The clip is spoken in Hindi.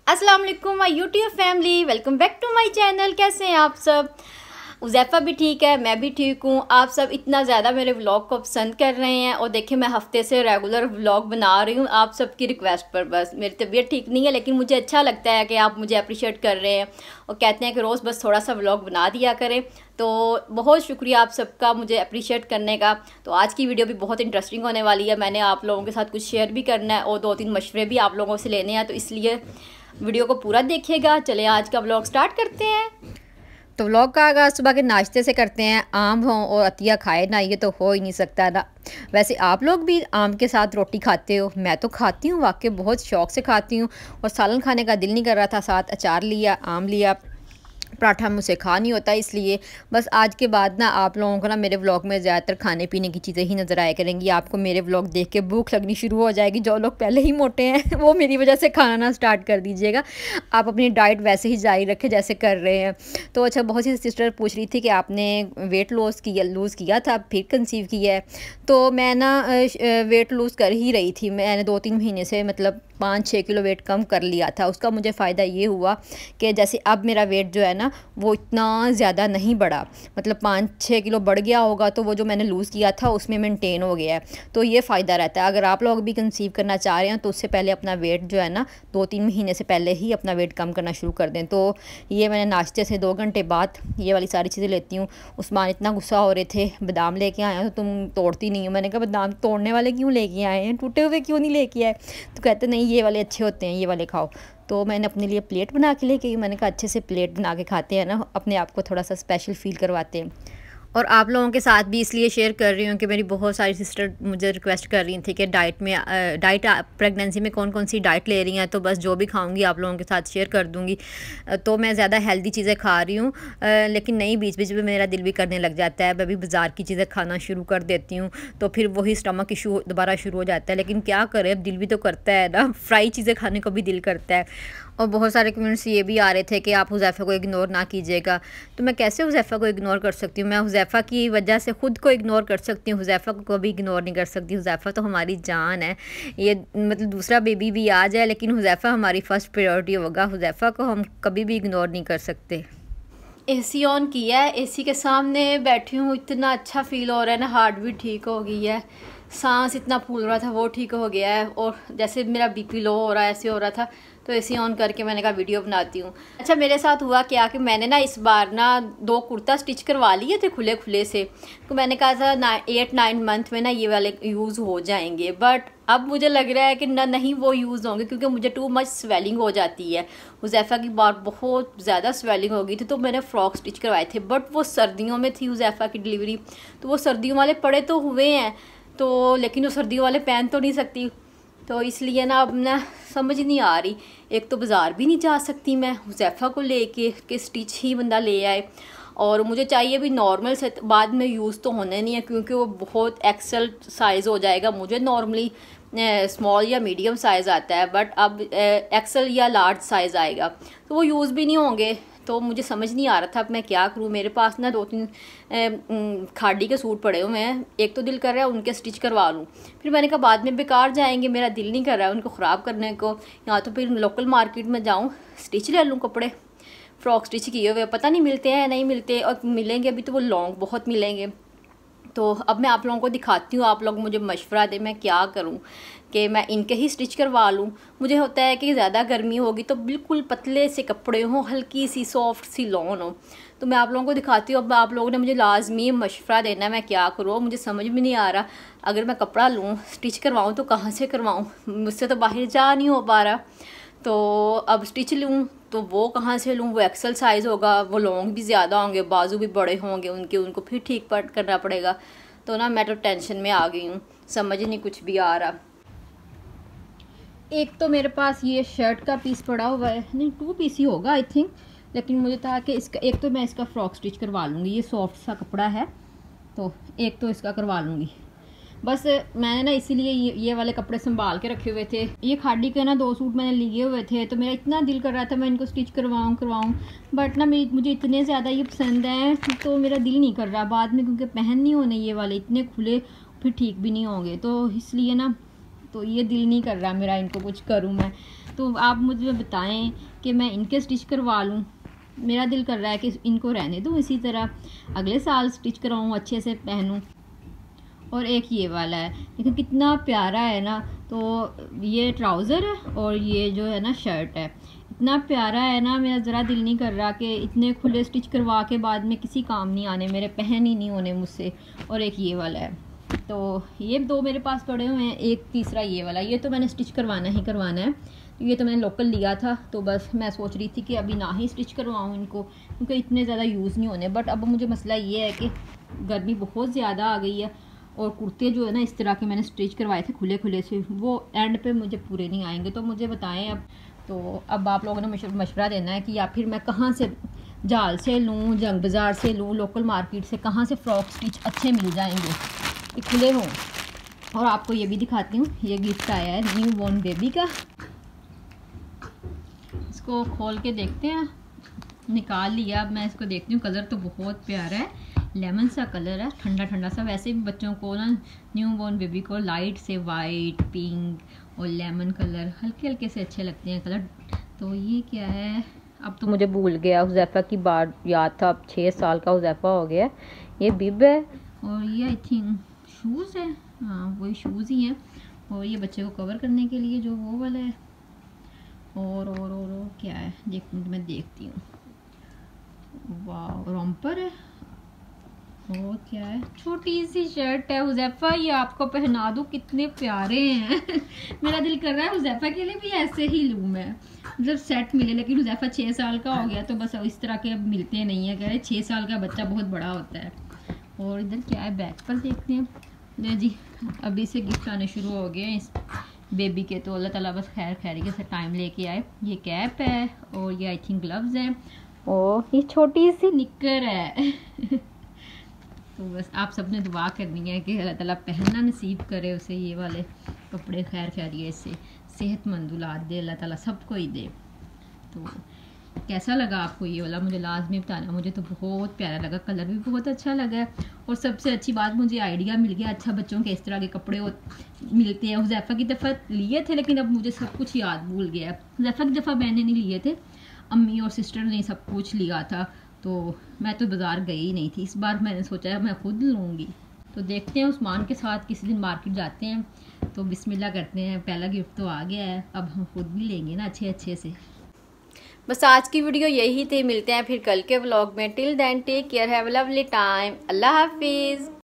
अस्सलाम वालेकुम my YouTube family, welcome back to my channel. कैसे हैं आप सब? उज़ैफ़ा भी ठीक है, मैं भी ठीक हूँ। आप सब इतना ज़्यादा मेरे व्लॉग को पसंद कर रहे हैं और देखिए मैं हफ्ते से रेगुलर व्लॉग बना रही हूँ आप सबकी रिक्वेस्ट पर। बस मेरी तबीयत ठीक नहीं है, लेकिन मुझे अच्छा लगता है कि आप मुझे अप्रिशिएट कर रहे हैं और कहते हैं कि रोज़ बस थोड़ा सा व्लॉग बना दिया करें। तो बहुत शुक्रिया आप सबका मुझे अप्रिशिएट करने का। तो आज की वीडियो भी बहुत इंटरेस्टिंग होने वाली है। मैंने आप लोगों के साथ कुछ शेयर भी करना है और 2-3 मशवरे भी आप लोगों से लेने हैं, तो इसलिए वीडियो को पूरा देखिएगा। चलिए आज का व्लॉग स्टार्ट करते हैं। तो व्लॉग का आगाज़ सुबह के नाश्ते से करते हैं। आम हो और अतिया खाए ना, ये तो हो ही नहीं सकता ना। वैसे आप लोग भी आम के साथ रोटी खाते हो? मैं तो खाती हूँ, वाकई बहुत शौक़ से खाती हूँ। और सालन खाने का दिल नहीं कर रहा था, साथ अचार लिया, आम लिया। पराठा मुझसे खा नहीं होता, इसलिए बस आज के बाद ना आप लोगों को ना मेरे व्लॉग में ज़्यादातर खाने पीने की चीज़ें ही नज़र आया करेंगी। आपको मेरे व्लॉग देख के भूख लगनी शुरू हो जाएगी। जो लोग पहले ही मोटे हैं वो मेरी वजह से खाना ना स्टार्ट कर दीजिएगा। आप अपनी डाइट वैसे ही जारी रखें जैसे कर रहे हैं। तो अच्छा, बहुत सी सिस्टर पूछ रही थी कि आपने वेट लूज़ किया था, फिर कंसीव किया है। तो मैं ना वेट लूज़ कर ही रही थी। मैंने 2-3 महीने से मतलब 5-6 किलो वेट कम कर लिया था। उसका मुझे फ़ायदा ये हुआ कि जैसे अब मेरा वेट जो है ना वो इतना ज़्यादा नहीं बढ़ा, मतलब 5-6 किलो बढ़ गया होगा, तो वो जो मैंने लूज़ किया था उसमें मेंटेन हो गया है। तो ये फ़ायदा रहता है। अगर आप लोग भी कंसीव करना चाह रहे हैं तो उससे पहले अपना वेट जो है ना 2-3 महीने से पहले ही अपना वेट कम करना शुरू कर दें। तो ये मैंने नाश्ते से 2 घंटे बाद ये वाली सारी चीज़ें लेती हूँ। उस्मान इतना गुस्सा हो रहे थे, बादाम लेके आए हो तो तुम तोड़ती नहीं हो। मैंने कहा बादाम तोड़ने वाले क्यों लेके आए हैं, टूटे हुए क्यों नहीं लेके आए? तो कहते नहीं ये वाले अच्छे होते हैं, ये वाले खाओ। तो मैंने अपने लिए प्लेट बना के लेके आई। मैंने कहा अच्छे से प्लेट बना के खाते हैं ना, अपने आप को थोड़ा सा स्पेशल फ़ील करवाते हैं। और आप लोगों के साथ भी इसलिए शेयर कर रही हूँ कि मेरी बहुत सारी सिस्टर मुझे रिक्वेस्ट कर रही थी कि डाइट प्रेगनेंसी में कौन कौन सी डाइट ले रही हैं। तो बस जो भी खाऊंगी आप लोगों के साथ शेयर कर दूँगी। तो मैं ज़्यादा हेल्दी चीज़ें खा रही हूँ, लेकिन नहीं, बीच बीच में मेरा दिल भी करने लग जाता है। मैं भी बाज़ार की चीज़ें खाना शुरू कर देती हूँ, तो फिर वही स्टमक इशू दोबारा शुरू हो जाता है। लेकिन क्या करें, अब दिल भी तो करता है ना, फ्राई चीज़ें खाने को भी दिल करता है। और बहुत सारे कमेंट्स ये भी आ रहे थे कि आप हुज़ैफ़ा को इग्नोर ना कीजिएगा। तो मैं कैसे हुज़ैफ़ा को इग्नोर कर सकती हूँ? मैं हुज़ैफ़ा की वजह से ख़ुद को इग्नोर कर सकती हूँ, हुज़ैफ़ा को कभी इग्नोर नहीं कर सकती। हुज़ैफ़ा तो हमारी जान है। ये मतलब दूसरा बेबी भी आ जाए, लेकिन हुज़ैफ़ा हमारी फ़र्स्ट प्रायोरिटी होगा। हुज़ैफ़ा को हम कभी भी इग्नोर नहीं कर सकते। एसी ऑन किया है, एसी के सामने बैठी हूँ। इतना अच्छा फ़ील हो रहा है ना, हार्ट भी ठीक हो गई है, सांस इतना फूल रहा था वो ठीक हो गया है, और जैसे मेरा बीपी लो हो रहा है ऐसे हो रहा था। तो एसी ऑन करके मैंने कहा वीडियो बनाती हूँ। अच्छा, मेरे साथ हुआ क्या कि मैंने ना इस बार ना 2 कुर्ता स्टिच करवा लिए थे खुले खुले से। तो मैंने कहा था 8-9 मंथ में ना ये वाले यूज़ हो जाएंगे, बट अब मुझे लग रहा है कि नहीं वो यूज़ होंगे, क्योंकि मुझे टू मच स्वेलिंग हो जाती है। हुज़ैफ़ा की बार बहुत ज़्यादा स्वेलिंग हो गई थी, तो मैंने फ़्रॉक स्टिच करवाए थे, बट वो सर्दियों में थी हुज़ैफ़ा की डिलीवरी। तो वो सर्दियों वाले पड़े तो हुए हैं, तो लेकिन वो सर्दियों वाले पहन तो नहीं सकती। तो इसलिए ना अब ना समझ नहीं आ रही। एक तो बाज़ार भी नहीं जा सकती मैं हुज़ैफ़ा को लेके कि स्टिच ही बंदा ले आए, और मुझे चाहिए भी नॉर्मल से, बाद में यूज़ तो होने नहीं है, क्योंकि वो बहुत एक्सेल साइज़ हो जाएगा। मुझे नॉर्मली स्मॉल या मीडियम साइज़ आता है, बट अब एक्सेल या लार्ज साइज़ आएगा, तो वो यूज़ भी नहीं होंगे। तो मुझे समझ नहीं आ रहा था अब मैं क्या करूँ। मेरे पास ना 2-3 खाड़ी के सूट पड़े हुए हैं। एक तो दिल कर रहा है उनके स्टिच करवा लूँ, फिर मैंने कहा बाद में बेकार जाएंगे, मेरा दिल नहीं कर रहा है उनको ख़राब करने को। या तो फिर लोकल मार्केट में जाऊँ, स्टिच ले लूँ कपड़े, फ्रॉक स्टिच किए हुए, पता नहीं मिलते हैं नहीं मिलते, और मिलेंगे भी तो वो लॉन्ग बहुत मिलेंगे। तो अब मैं आप लोगों को दिखाती हूँ, आप लोग मुझे मशवरा दें मैं क्या करूँ कि मैं इनके ही स्टिच करवा लूँ। मुझे होता है कि ज़्यादा गर्मी होगी तो बिल्कुल पतले से कपड़े हों, हल्की सी सॉफ्ट सी लॉन हो। तो मैं आप लोगों को दिखाती हूँ। अब आप लोगों ने मुझे लाजमी मशवरा देना है मैं क्या करूँ, मुझे समझ में नहीं आ रहा। अगर मैं कपड़ा लूँ स्टिच करवाऊँ तो कहाँ से करवाऊँ, मुझसे तो बाहर जा नहीं हो पा रहा। तो अब स्टिच लूँ तो वो कहाँ से लूँ, वो एक्सेल साइज़ होगा, वो लॉन्ग भी ज़्यादा होंगे, बाजू भी बड़े होंगे उनके, उनको फिर ठीक करना पड़ेगा। तो ना मैं तो टेंशन में आ गई हूँ, समझ नहीं कुछ भी आ रहा। एक तो मेरे पास ये शर्ट का पीस पड़ा हुआ है, नहीं 2 पीस ही होगा आई थिंक, लेकिन मुझे था कि इसका एक तो मैं इसका फ़्रॉक स्टिच करवा लूँगी। ये सॉफ्ट सा कपड़ा है, तो एक तो इसका करवा लूँगी। बस मैंने ना इसीलिए ये वाले कपड़े संभाल के रखे हुए थे। ये खाड़ी के ना 2 सूट मैंने लिए हुए थे, तो मेरा इतना दिल कर रहा था मैं इनको स्टिच करवाऊँ, बट ना मुझे इतने ज़्यादा ये पसंद हैं तो मेरा दिल नहीं कर रहा बाद में, क्योंकि पहन नहीं होने ये वाले इतने खुले, फिर ठीक भी नहीं होंगे। तो इसलिए ना तो ये दिल नहीं कर रहा मेरा इनको कुछ करूँ मैं। तो आप मुझे बताएं कि मैं इनके स्टिच करवा लूँ। मेरा दिल कर रहा है कि इनको रहने दूँ इसी तरह, अगले साल स्टिच कराऊँ, अच्छे से पहनूँ। और एक ये वाला है, लेकिन कितना प्यारा है ना। तो ये ट्राउज़र है और ये जो है ना शर्ट है, इतना प्यारा है ना। मेरा ज़रा दिल नहीं कर रहा कि इतने खुले स्टिच करवा के बाद में किसी काम नहीं आने, मेरे पहन ही नहीं होने मुझसे। और एक ये वाला है, तो ये दो मेरे पास पड़े हुए हैं, एक तीसरा ये वाला। ये तो मैंने स्टिच करवाना ही करवाना है, ये तो मैंने लोकल लिया था, तो बस मैं सोच रही थी कि अभी ना ही स्टिच करवाऊँ इनको, क्योंकि इतने ज़्यादा यूज़ नहीं होने। बट अब मुझे मसला ये है कि गर्मी बहुत ज़्यादा आ गई है, और कुर्ते जो है ना इस तरह के मैंने स्टिच करवाए थे खुले खुले से, वो एंड पे मुझे पूरे नहीं आएंगे। तो मुझे बताएं अब, तो अब आप लोगों ने मशवरा देना है कि या फिर मैं कहाँ से, जाल से लूँ, जंग बाज़ार से लूँ, लोकल मार्केट से, कहाँ से फ़्रॉक स्टिच अच्छे मिल जाएंगे कि खुले हों। और आपको ये भी दिखाती हूँ, ये गिफ्ट आया है न्यू बॉर्न बेबी का। इसको खोल के देखते हैं, निकाल लिया। अब मैं इसको देखती हूँ, कलर तो बहुत प्यारा है, लेमन सा कलर है, ठंडा ठंडा सा। वैसे भी बच्चों को ना, न्यू बॉर्न बेबी को लाइट से वाइट, पिंक और लेमन कलर हल्के हल्के से अच्छे लगते हैं कलर। तो ये क्या है, अब तो मुझे भूल गया, हुज़ैफ़ा की बात याद था। अब 6 साल का हुज़ैफ़ा हो गया। ये बिब है और ये आई थिंक शूज़ है, हाँ वही शूज़ ही हैं। और ये बच्चे को कवर करने के लिए जो वो वाला है। और क्या है, मैं देखती हूँ। वाह, रॉम्पर है। और क्या है, छोटी सी शर्ट है। हुज़ैफ़ा ये आपको पहना दूँ, कितने प्यारे हैं। मेरा दिल कर रहा है हुज़ैफ़ा के लिए भी ऐसे ही लूँ मैं, मतलब सेट मिले। लेकिन हुज़ैफ़ा 6 साल का हो गया, तो बस इस तरह के अब मिलते नहीं है। कह रहे 6 साल का बच्चा बहुत बड़ा होता है। और इधर क्या है, बैक पर देखते हैं। ले जी, अभी से गिफ्ट आने शुरू हो गए इस बेबी के, तो अल्लाह ताला बस खैर खैरियत से टाइम लेके आए। ये कैप है और ये आई थिंक ग्लव्स हैं, और ये छोटी सी निक्कर है। तो बस आप सब ने दुआ करनी है कि अल्लाह ताला पहनना नसीब करे उसे ये वाले कपड़े, खैर खैरियत से, सेहतमंद औलाद दे अल्लाह ताला सबको ही दे। तो कैसा लगा आपको ये वाला, मुझे लाजमी बताना। मुझे तो बहुत प्यारा लगा, कलर भी बहुत अच्छा लगा। और सबसे अच्छी बात, मुझे आइडिया मिल गया। अच्छा, बच्चों के इस तरह के कपड़े मिलते हैं। हुज़ैफ़ा की दफ़ा लिए थे, लेकिन अब मुझे सब कुछ याद भूल गया। हुज़ैफ़ा की दफ़ा मैंने नहीं लिए थे, अम्मी और सिस्टर ने सब कुछ लिया था, तो मैं तो बाज़ार गई ही नहीं थी। इस बार मैंने सोचा मैं खुद लूँगी। तो देखते हैं, उस्मान के साथ किसी दिन मार्केट जाते हैं, तो बिस्मिल्लाह करते हैं। पहला गिफ्ट तो आ गया है, अब हम खुद भी लेंगे ना अच्छे से। बस आज की वीडियो यही थी, मिलते हैं फिर कल के व्लॉग में। Till then take care, have a lovely time, अल्लाह हाफिज़।